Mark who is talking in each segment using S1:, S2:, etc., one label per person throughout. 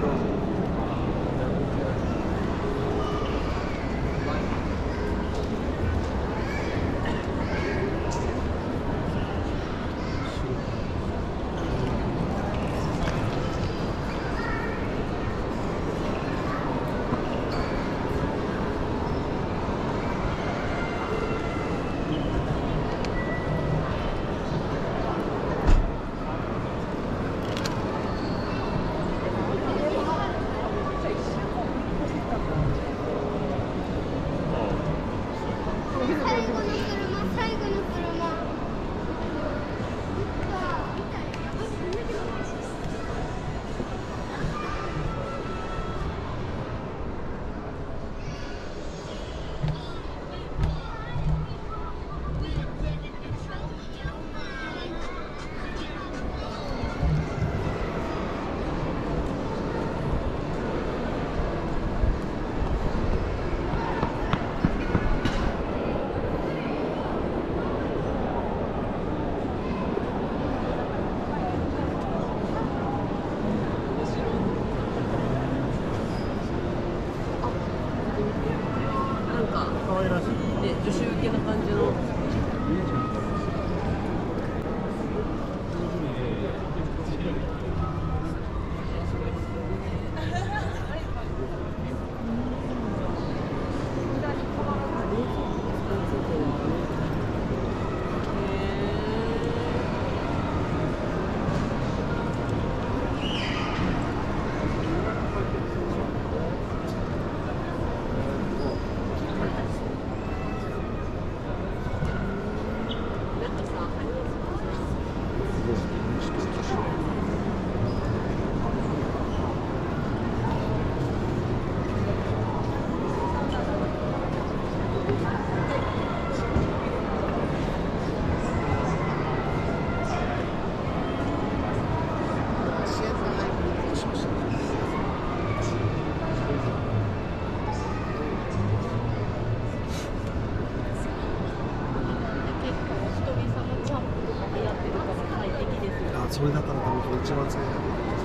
S1: それだったら多分一番使えない。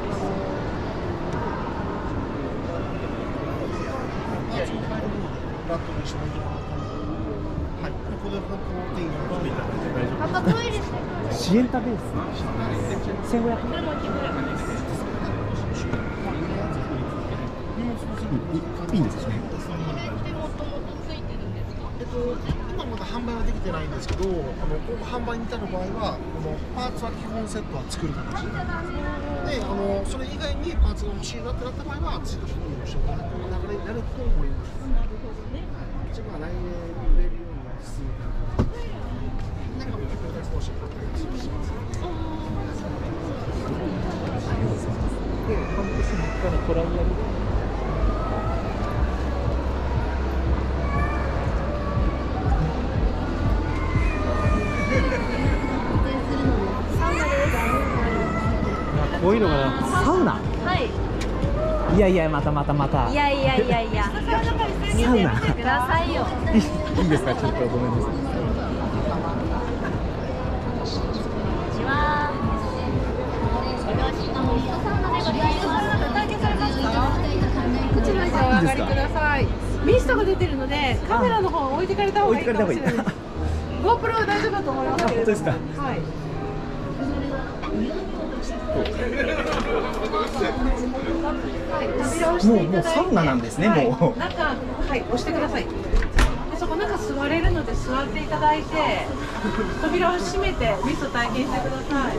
S1: ラットにしないと。はい、ここで方向転換していただいて大丈夫です。パパトイレシエンタベース1500円。いいんですかね。今まだ販売はできてないんですけど、販売に至る場合はこのパーツは基本セットは作る形で、それ以外にパーツが欲しいなってなった場合は追加購入していただく流れになると思います。一部は来年売れるように進めていく。なんかも結構少しあったりします。で、半年3日のトライアル。こういうのがサウナ。はい。いやいやまた。いや。サウナ。見てくださいよ。いいですかちょっとごめんなさい。こんにちは。こちらにお上がりください。ミストが出てるのでカメラの方を置いてかれた方がいいかもしれない。GoPro は大丈夫だと思いますけれども。本当ですか。はい。もうサウナなんですね。もう中押してください。でそこ中座れるので座っていただいて扉を閉めてミスト体験してください。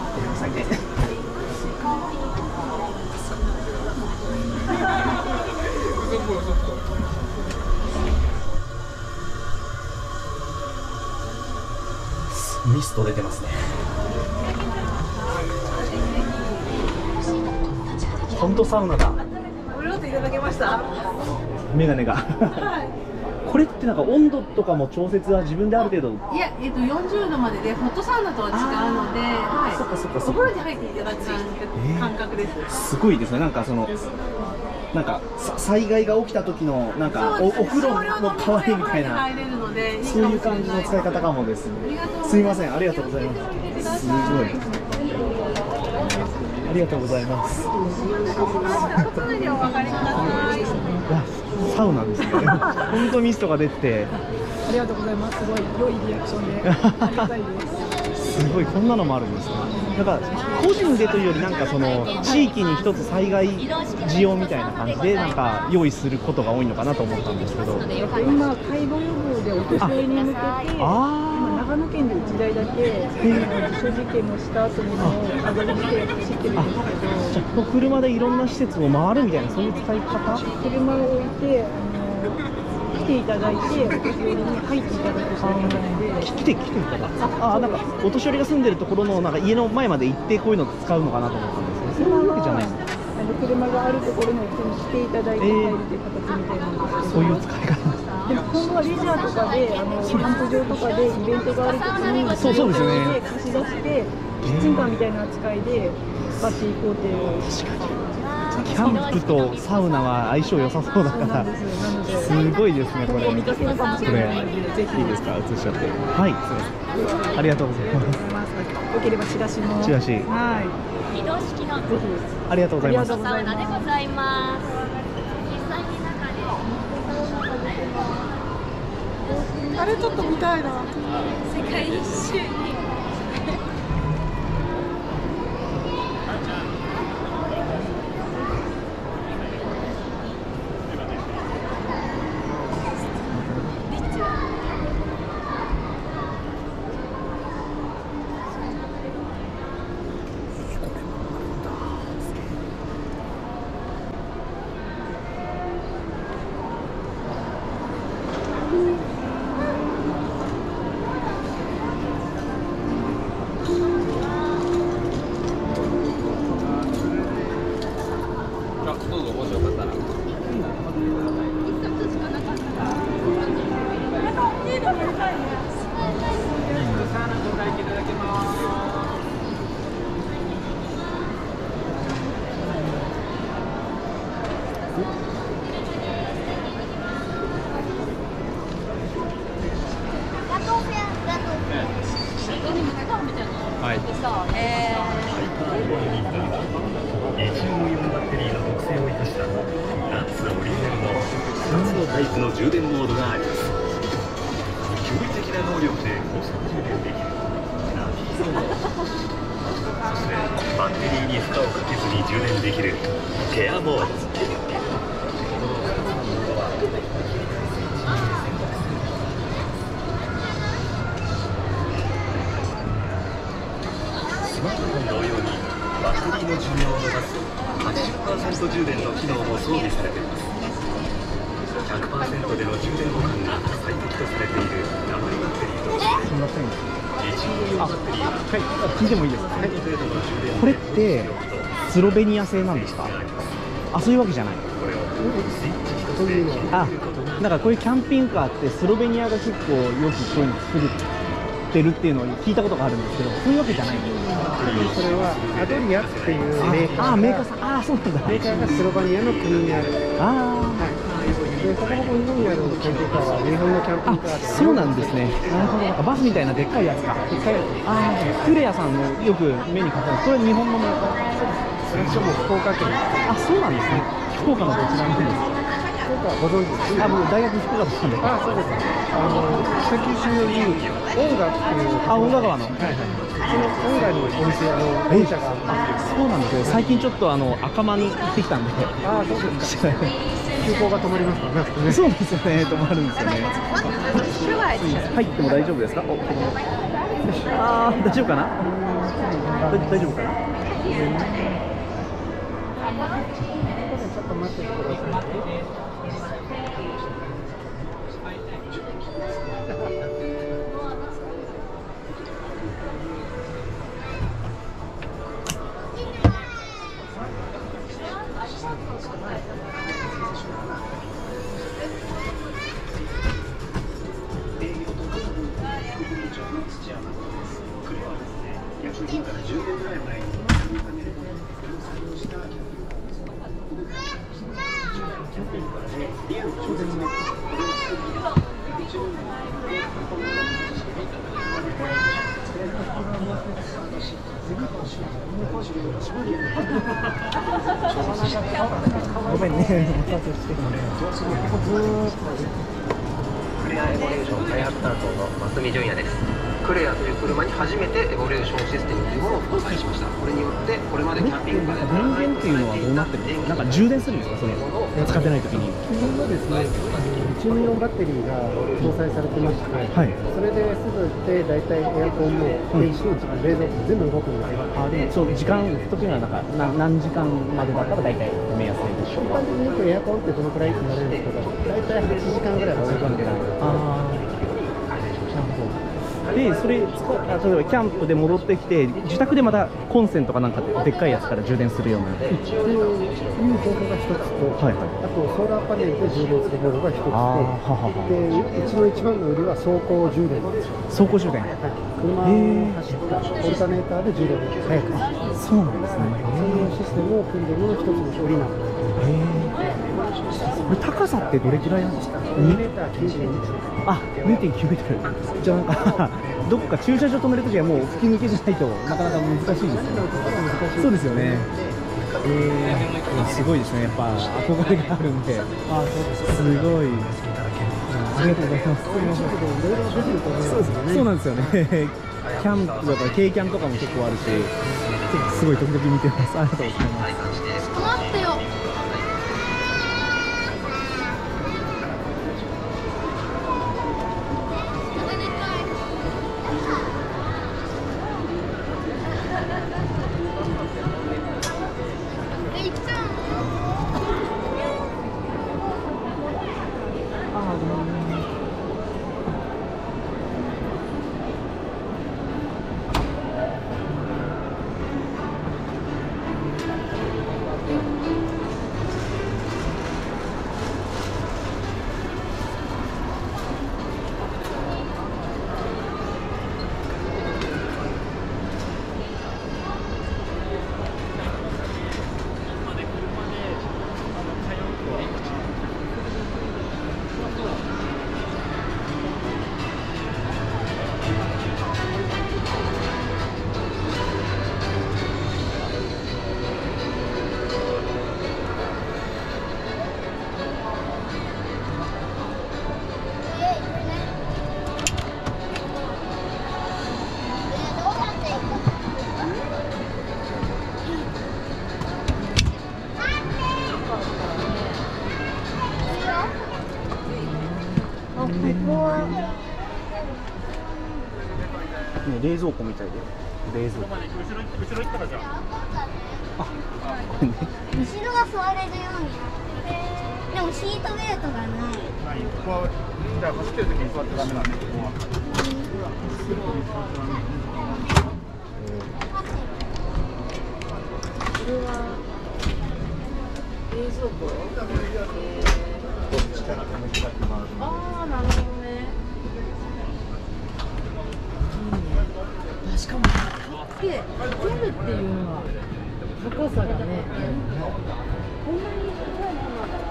S2: ミスト出てますね。本当サウナだ。
S1: 無料でいただけました。
S2: メガネが。これってなんか温度とかも調節は自分である程度。
S1: いや、40度まででホットサウナとは違うので、
S2: そっか。
S1: お風呂に入っていただく感覚です。
S2: すごいですね。なんか災害が起きた時のなんかお風呂の代わりみたいな、そういう感じの使い方かもですね。すみません、ありがとうございます。すごい。 ありがとうございます。サウナですね。本当ミストが出て。
S3: ありがとうございます。すごい良いリアクションでありがたいです。
S2: すごいこんなのもあるんですね。なんか個人でというよりなんかその地域に一つ災害需要みたいな感じでなんか用意することが多いのかなと思ったんですけど。
S3: 今介護予防でお年寄りに向けて、今長野県で1台だけ所持券もした後にもアドリブで走ってるんですけど。
S2: じゃあ車でいろんな施設を回るみたいなそういう使い方？
S3: 車を置いて来ていただいて、お年寄りに入っていただくそういうので、
S2: 来ていただく。なんかお年寄りが住んでるところのなんか家の前まで行ってこういうの使うのかなと思ったんですけど、そういうわけじゃないの。
S3: 車があるところに来ていただいて入るという形みたいなんですけど、
S2: そういう使い方。
S3: でも今後はレジャーとかでキャンプ場とかでイベントがあるときに
S2: そうですよね。
S3: 貸し出してキッチンカーみたいな扱いでバッチリ工程を。
S2: キャンプとサウナは相性良さそうだから、すごいですねこれ。
S3: 見かけるかもしれないので、ぜひ
S2: いいですか、映しちゃって。はい、すみません。ありがとうございます。
S3: よければチラシも。
S2: チラシ。
S3: はい。
S4: 移動式の
S3: ぜひ。
S2: ありがとうございます。
S4: サウナでございます。実際に中で。
S3: あれちょっと見たいな。
S4: 世界一周に。
S2: はい。
S5: リチウムイオンバッテリーの特性を生かしたナッツオリジナルの2つのタイプの充電モードがあります。驚異的な能力で高速充電できるナビーゾード、そしてバッテリーに負荷をかけずに充電できるケアモード。スマートフォン同様にバッテリーの寿命を伸ばす 80% 充電の機能も装備されています。100% での充電保管が最適とされている鉛バッテリーとして
S2: すみません。
S5: リチウムイオンバッテリーは
S2: 聞いてもいいですか？これってスロベニア製なんですか？そういうわけじゃない。
S5: これをスイッチ一つで切り替えることが
S2: だからこういうキャンピングカーってスロベニアが結構よくこういうの作ってるっていうのを聞いたことがあるんですけど、そういうわけじゃない。
S6: それはアドリアっていうメーカー
S2: メーカーさん、そうなんだ。
S6: メーカーがスロバニアの国にある。で、そこの日本にあるキャンピングカーは日本のキャンピングカーで。
S2: そうなんですね。なるほど。なんかバスみたいなでっかいやつか。
S6: でっかいやつ。
S2: クレアさんのよく目にかかる。これ日本のメーカー。
S6: それしかも福岡県。
S2: そうなんですね。福岡のどちらの県ですか？
S6: 福岡ご存知ですか？
S2: 僕大学福岡だったんで。
S6: そうです。北九州より音楽っていう。
S2: 音楽川の。
S6: その音楽のお店本社が
S2: そうなんですよ。最近ちょっと赤間に行ってきたんで。
S6: そうですか。空港が止まりますからね。
S2: そうですよね。止まるんですよね。入っても大丈夫ですか？大丈夫かな？大丈夫かな？
S6: ちょっと待っててください。
S2: ごめんね、お待たせして。
S7: クレアエボリューション開発担当の増見純也です。クレアという車に初めてエボリューションシステムというものを搭載しました。これによってこれまでキャンピングカーで
S2: 電源っていうのはどうなってるんですか？なんか充電するんですか、それ使ってない時に。
S6: 基本はですね、リチウムイオンバッテリーが搭載されてまして、
S2: はい、
S6: それですぐで大体エアコンも電子レンジも冷蔵庫全部動くんですよ。
S2: あ、でもそう時間時にはなんか何時間までだったら大体目安でしょうか。
S6: 一般的によくエアコンってどのくらいって言われるんですけど、大体8時間ぐらいは動くんで。
S2: ああ、なるほど。でそれ例えばキャンプで戻ってきて自宅でまたコンセントかなんかでっかいやつから充電するような
S6: っていう方法が一つと、
S2: はいはい、
S6: あとソーラーパネルで充電する方法が一つと、でうちの一番の売りは走行充電なんですよ。
S2: 走行充電、
S6: 車を走ったオルタネーターで充電が早く。
S2: そうなんですね。
S6: そういうシステムを組んでいるのが一つの売りなんです。
S2: これ高さってどれくらいなんですか？2メーター92です。あ、2.9メートル。じゃあなんかどこか駐車場止めるときはもう吹き抜けじゃないとなかなか難しいですよね。そうですよね。すごいですね。やっぱ憧れがあるんで。あ、そうです。すごい。ありがとうございます。そうなんですよね。キャンプだから軽キャンとかも結構あるし、すごい時々見てます。ありがとうございます。
S4: 待ってよ。
S2: 冷蔵庫みたいで、冷蔵庫。後ろ行ったらじゃあ。あ、これね。
S4: 後ろが座れるようになってて、でもシートベルトがない。
S8: ここはじゃあ走ってる時に座ってダメなんで、ここは。
S3: これは冷蔵庫。
S8: こっちからこの開き回る。
S3: ああ、なるほどね。しかも立ってるっていうのは高さがね、こんなに高いものなんだ。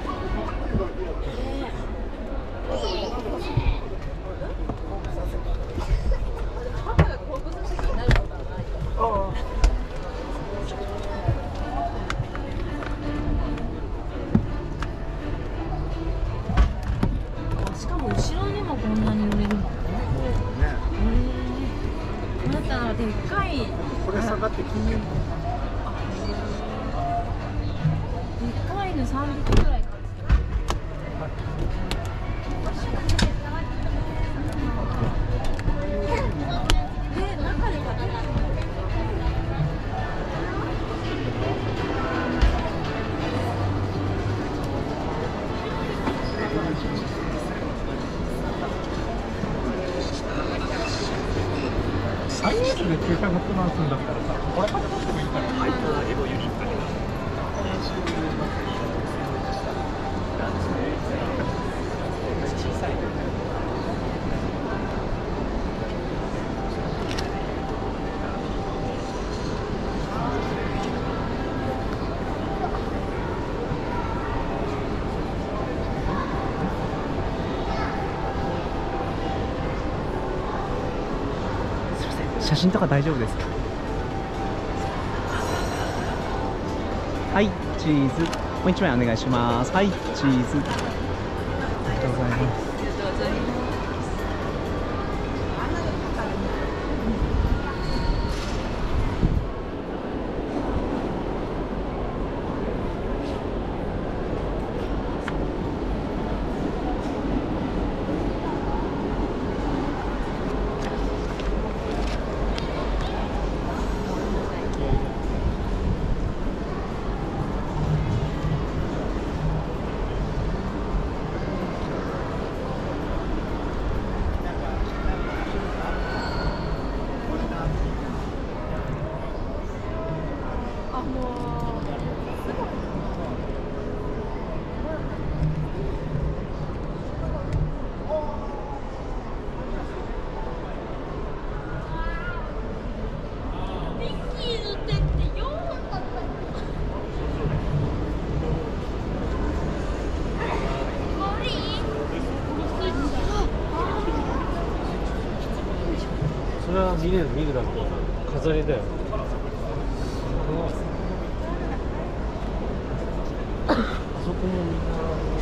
S3: パパが後部座席になることはないか。しかも後ろにもこんなに乗れるんだね。でっかい。
S8: これ下がって金融。でっ
S3: かいの3匹ぐらい。中で食べる。
S8: 最安で900万するんだったらさ、これから出してもいいから。ハイパーエボユニットには小さい。
S2: 写真とか大丈夫ですか？ はい、チーズ。もう1枚お願いします。はい、チーズ。ありがとうございます。
S6: それは見るだけ飾りだよ。あそこもみんな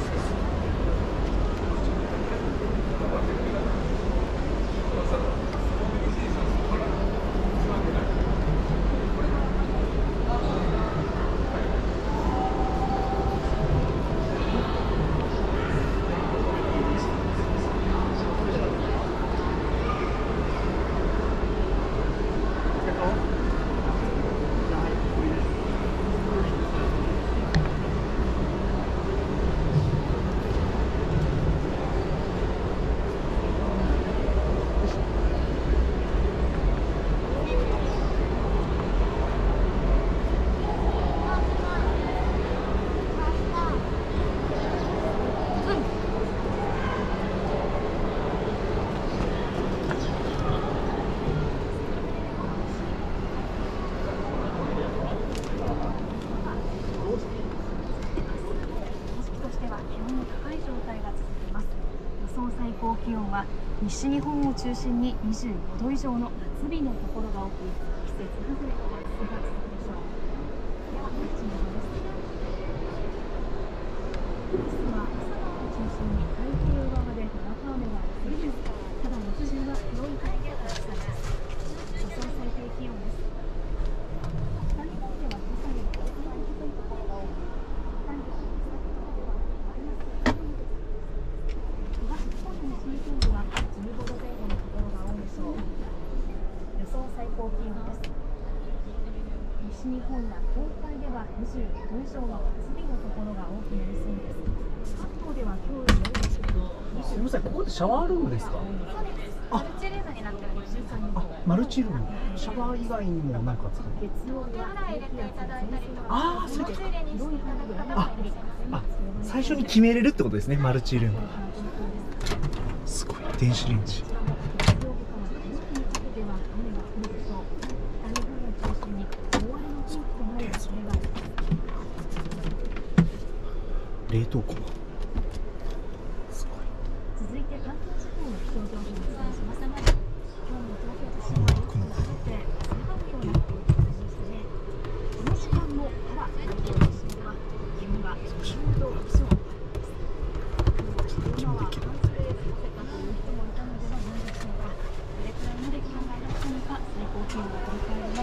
S9: 最高気温は西日本を中心に25度以上の夏日のところが多く、季節外れの暑さが続くでしょう。では各地の予報です。明日は朝晩を中心に太平洋側でにわか雨がありそうです。ただ日中は広い範囲で暑さです。予想最低気温です。北日本では今朝より高いというところが多く、北日本の北日本ではマイナス1度です。東日本の西日本では15度前後のところが多いでしょう。予想最高気温です。西日本や東海では25度以上の夏日のところが多くなりそうです。関東では今日より低く、
S2: すみません、ここってシャワールームですか？
S9: そうです。マルチルームになっております。
S2: あ、マルチルーム。シャワー以外にも何か使う？
S9: 月曜日は低気圧や前線が
S2: ああ、そういうこと。
S9: 広い範囲で雨が降り、
S2: 最初に決めれるってことですね、マルチルーム。すごい、電子レンジ。冷凍庫。すごい。
S9: 続いて関東地方の気象情報をお伝えします。今日の東京都心はよく晴れて晴れ間となっている感じですね。この時間もただ関東都心では気温が10度以上あります。今は半袖で過ごせたという人もいたのではないでしょうか。どれくらいまで気温が上がったのか、最高気温を振り返ります。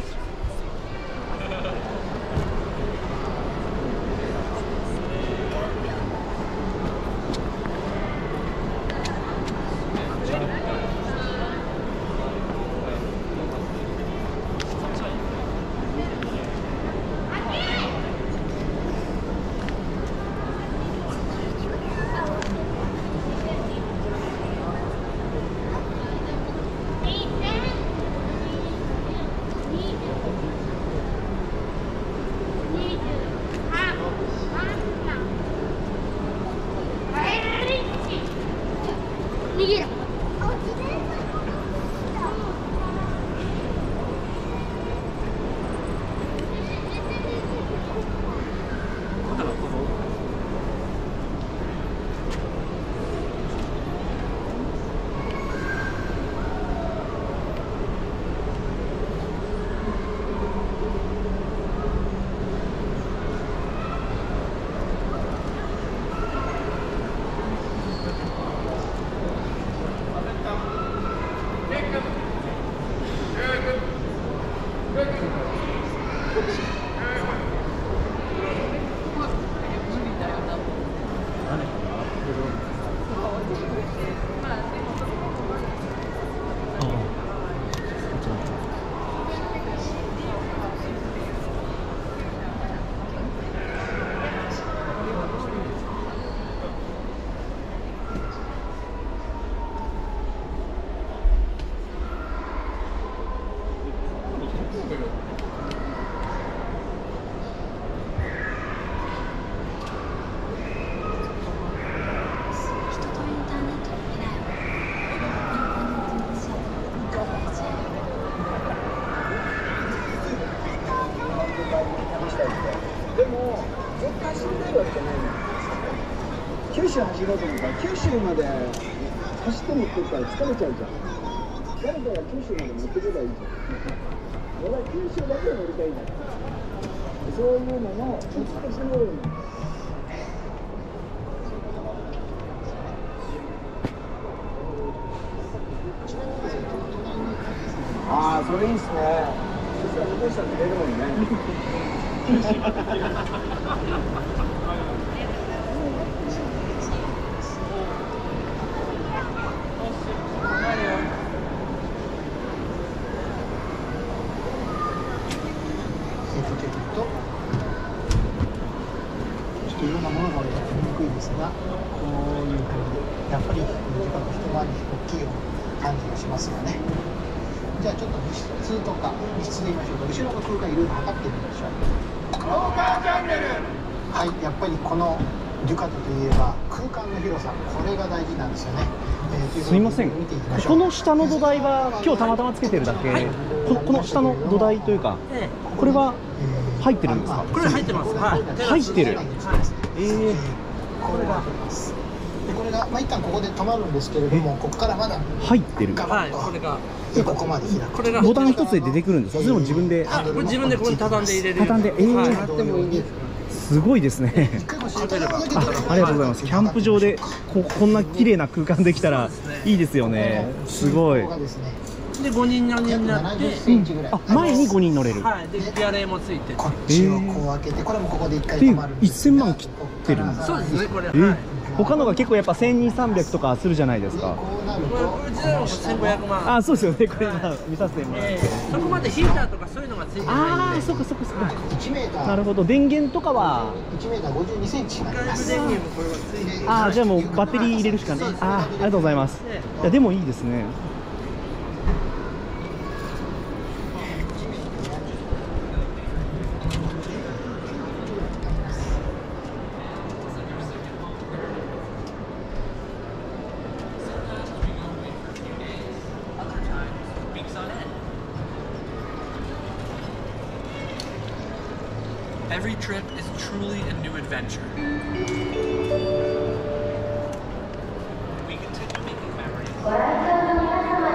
S6: 休んでるわけじゃないの。九州走ろうと思ったら九州まで走って持ってったら疲れちゃうじゃん。誰かが九州まで持ってけばいいじゃん。俺は九州だけ乗りたいんだから。そういうのの難しい部分。ああ、それいいっすね。そしたら向こうしたら見れるもんね。
S1: ちょっといろんなものがあると見にくいですが、こういう感じでやっぱり時間と一回り大きいような感じがしますよね。じゃあちょっと密室とか密室で言いましょうか。後ろの空間いろいろ測ってみましょう。空間チャンネル。はい、やっぱりこのデュカトといえば空間の広さ、これが大事なんですよね。
S2: すみません、ここの下の土台は今日たまたまつけてるだけ、この下の土台というか、これは入ってるんですか？
S10: これ入ってます。はい。
S2: 入ってる。
S1: これがで、これが一旦ここで止まるんですけれども、ここからまだ
S2: 入ってる。
S1: ガバッと、
S10: これが
S1: ここまで開く。
S10: これが
S2: ボタン一つで出てくるんですか？それとも自分で？
S10: これ自分でここに畳んで入れる。
S2: 畳んで、
S10: やってもいいですか？
S2: すごいですね。ありがとうございます。キャンプ場でこんな綺麗な空間できたらいいですよね。すごい。
S10: で5人4人になって、
S2: あ、前に5人乗れる。
S10: はい。でギアレーもついて。
S1: こっちをこう開けて、これもここで一回止まるんです
S2: 1000万切ってるんです。
S10: そうですね。これ。
S2: 他のが結構やっぱ1200、300とかするじゃないですか。
S1: こうなると、
S10: これ自体も1500万。
S2: あ、そうですよね。これ見させてもらって。
S10: そこまでヒーターとかそういうのがついてないんで。
S2: ああ、そっかそっかそっか。
S1: 1メーター。
S2: なるほど。電源とかは
S1: 1メーター52センチになります。
S10: 電源もこれがついてる。
S2: ああ、じゃあもうバッテリー入れるしかない。あありがとうございます。いやでもいいですね。
S11: Every trip is truly a new adventure. We continue making memories.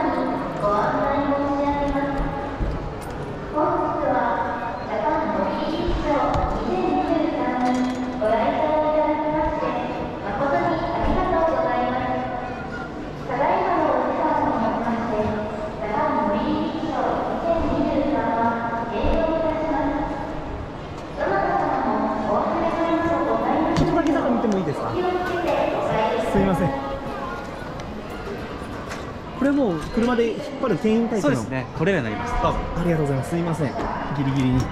S2: ちょっとだけ中見てもいいですか？すみません。これもう車で引っ張る牽引タイプの。
S10: そうですね。これらになります。
S2: ありがとうございます。すみません。ギリギリに。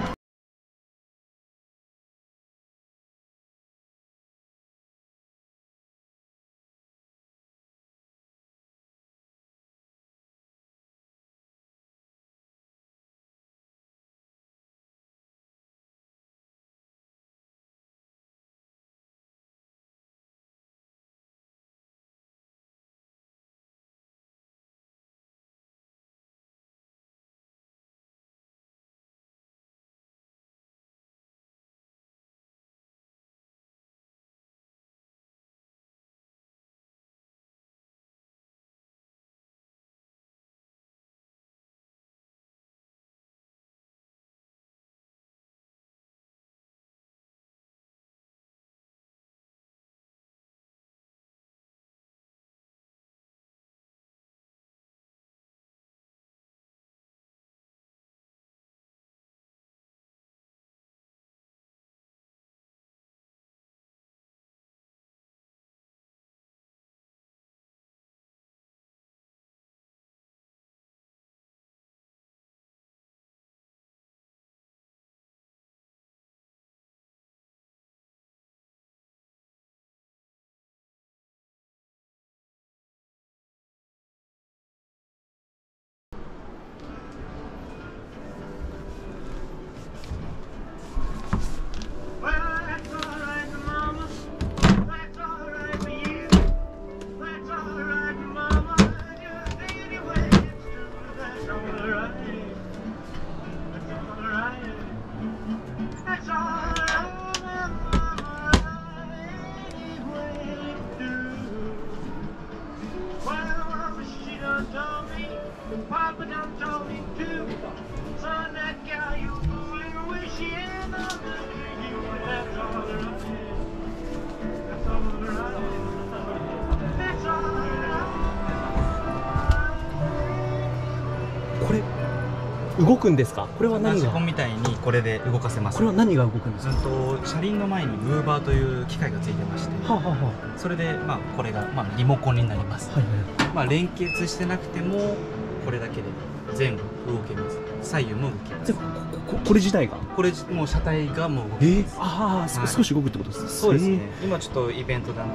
S2: 動くんですか？これは何が？
S12: ラジコンみたいにこれで動かせます。
S2: これは何が動くんですか？
S12: 車輪の前にムーバーという機械がついてまして、それでこれがリモコンになります。連結してなくてもこれだけで前後動けます。左右も動けます。
S2: これ自体が？これ
S12: もう車体がもう動きます。
S2: 少し動くってことですね。
S12: そうですね。今ちょっとイベントなんで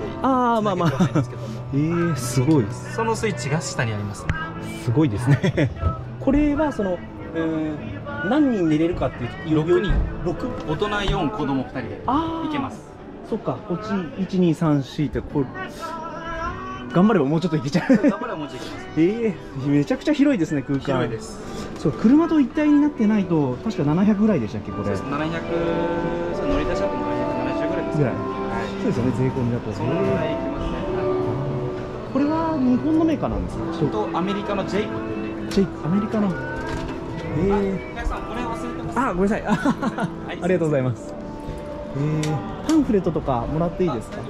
S2: すごい。
S12: そのスイッチが下にありますね。
S2: すごいですね。これは何人寝れるかっていう
S12: 6人6大人4子供2人で行けます。
S2: そっか、こっち1234ってこれ頑張ればもうちょっといけちゃう。
S12: 頑張ればもうちょっといけます。
S2: めちゃくちゃ広いですね、空間。
S12: 広いです。
S2: そう、車と一体になってないと確か700ぐらいでしたっけ、これ。
S12: 700、乗り出しだと770ぐらいです。
S2: そうですよね、税込みだと。
S12: そのぐらいいきますね。
S2: これは日本のメーカーなんですか？
S12: アメリカのジェイクっていうメーカーです。
S2: アメリカの。
S12: お客さん、これ忘れてます。
S2: ごめんなさい。ありがとうございます。パンフレットとかもらっていいですか？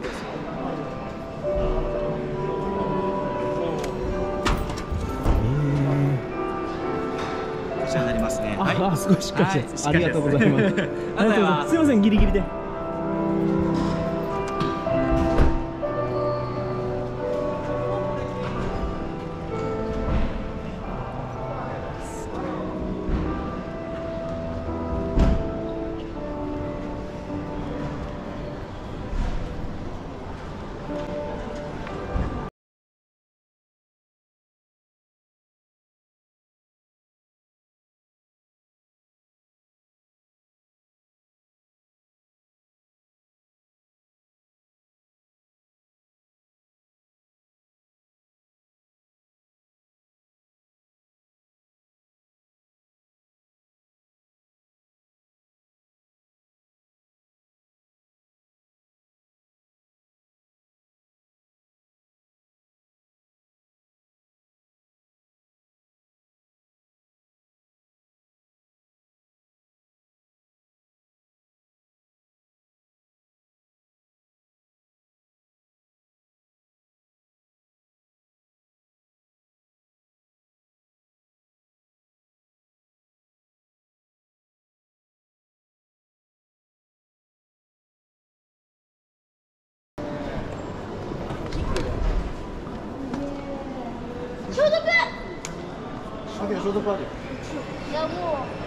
S12: こちらになりますね。
S2: すごいしっかりしてます。ありがとうございます。すみません、ギリギリで。
S4: 消毒ある。いやもう